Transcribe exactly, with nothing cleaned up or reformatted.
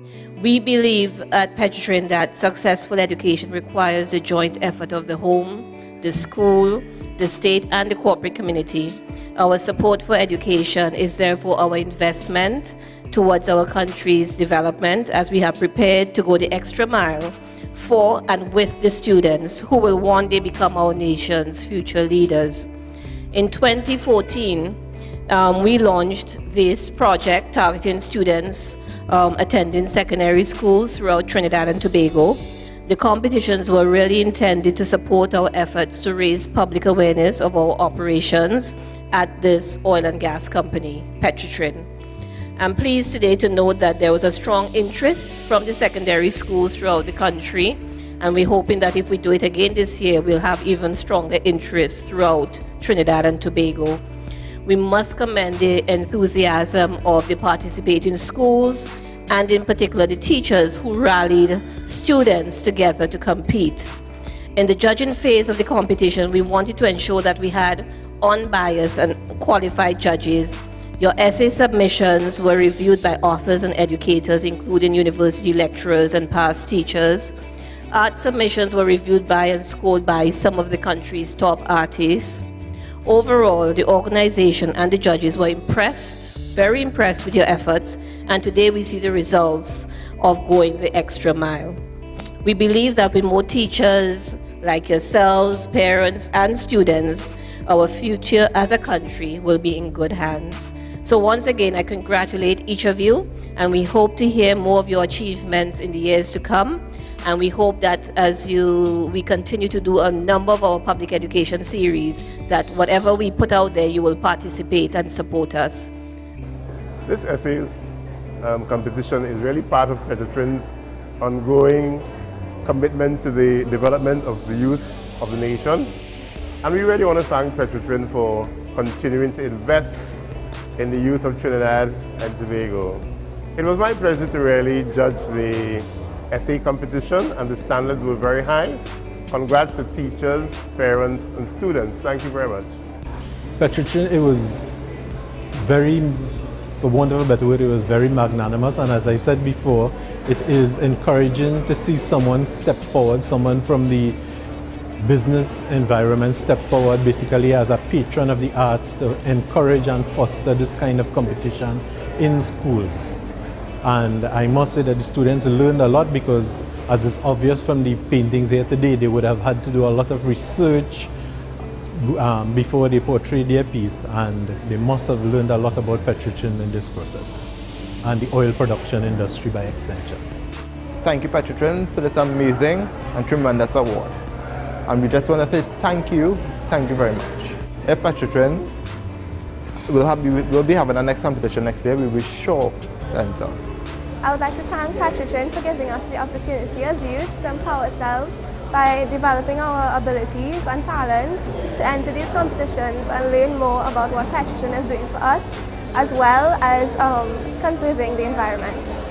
We believe at Petrotrin that successful education requires the joint effort of the home, the school, the state, and the corporate community. Our support for education is therefore our investment towards our country's development, as we have prepared to go the extra mile for and with the students who will one day become our nation's future leaders. In twenty fourteen, um, we launched this project targeting students um, attending secondary schools throughout Trinidad and Tobago. The competitions were really intended to support our efforts to raise public awareness of our operations at this oil and gas company, Petrotrin. I'm pleased today to note that there was a strong interest from the secondary schools throughout the country, and we're hoping that if we do it again this year, we'll have even stronger interest throughout Trinidad and Tobago. We must commend the enthusiasm of the participating schools, and in particular the teachers who rallied students together to compete. In the judging phase of the competition, we wanted to ensure that we had unbiased and qualified judges. Your essay submissions were reviewed by authors and educators, including university lecturers and past teachers. Art submissions were reviewed by and scored by some of the country's top artists. Overall, the organization and the judges were impressed, very impressed with your efforts, and today we see the results of going the extra mile. We believe that with more teachers like yourselves, parents, and students, our future as a country will be in good hands. So once again, I congratulate each of you, and we hope to hear more of your achievements in the years to come. And we hope that as you, we continue to do a number of our public education series, that whatever we put out there, you will participate and support us. This essay um, competition is really part of Petrotrin's ongoing commitment to the development of the youth of the nation. And we really want to thank Petrotrin for continuing to invest in the youth of Trinidad and Tobago. It was my pleasure to really judge the essay competition, and the standards were very high. Congrats to teachers, parents, and students. Thank you very much. Petrotrin, it was very, for want of a better word, it was very magnanimous, and as I said before, it is encouraging to see someone step forward, someone from the business environment step forward basically as a patron of the arts to encourage and foster this kind of competition in schools. And I must say that the students learned a lot, because as is obvious from the paintings here today, they would have had to do a lot of research um, before they portrayed their piece, and they must have learned a lot about Petrotrin in this process and the oil production industry by extension. Thank you, Petrotrin, for this amazing and tremendous award. And we just want to say thank you, thank you very much. At Petrotrin, we'll, have, we'll be having our next competition next year. We will sure to enter. I would like to thank Petrotrin for giving us the opportunity as youths to empower ourselves by developing our abilities and talents to enter these competitions and learn more about what Petrotrin is doing for us, as well as um, conserving the environment.